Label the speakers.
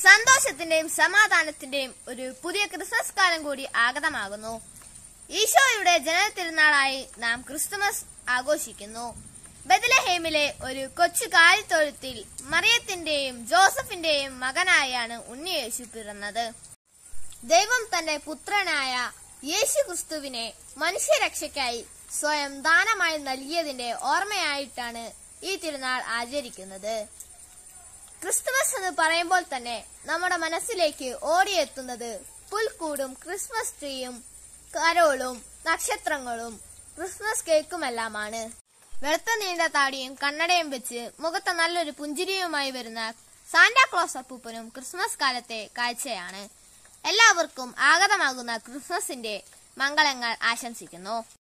Speaker 1: സന്തോഷത്തിന്റെയും സമാധാനത്തിന്റെയും ഒരു പുതിയ ക്രിസ്മസ് കാലം കൂടി ആഗതമാകുന്നു. ഈശോയുടെ ജനനത്തിരുന്നാളായി നാം ക്രിസ്തുമസ് ആഘോഷിക്കുന്നു. ബെത്ലഹേമിലെ ഒരു കൊച്ചു കാലിത്തൊഴുത്തിൽ മറിയത്തിന്റെയും ജോസഫിന്റെയും മകനായാണ് ഉണ്ണിയേശു പിറന്നത്. ദൈവം തന്റെ പുത്രനായ യേശു ക്രിസ്തുവിനെ മനുഷ്യരക്ഷയ്ക്കായി സ്വയം ദാനമായി നൽകിയതിന്റെ ഓർമ്മയായിട്ടാണ് ഈ തിരുനാൾ ആചരിക്കുന്നത്. ക്രിസ്തുമസ് എന്ന് പറയുമ്പോൾ തന്നെ നമ്മുടെ മനസ്സിലേക്ക് ഓടിയെത്തുന്നത് പുൽക്കൂടും ക്രിസ്മസ് ട്രീയും കരോളും നക്ഷത്രങ്ങളും ക്രിസ്മസ് കേക്കുമെല്ലാമാണ്. വെളുത്ത നീണ്ട താടിയും കണ്ണടയും വെച്ച് മുഖത്ത് നല്ലൊരു പുഞ്ചിരിയുമായി വരുന്ന സാന്റാക്ലോസ് അപ്പൂപ്പനും ക്രിസ്മസ് കാലത്തെ കാഴ്ചയാണ്. എല്ലാവർക്കും ആഗതമാകുന്ന ക്രിസ്മസിന്റെ മംഗളങ്ങൾ ആശംസിക്കുന്നു.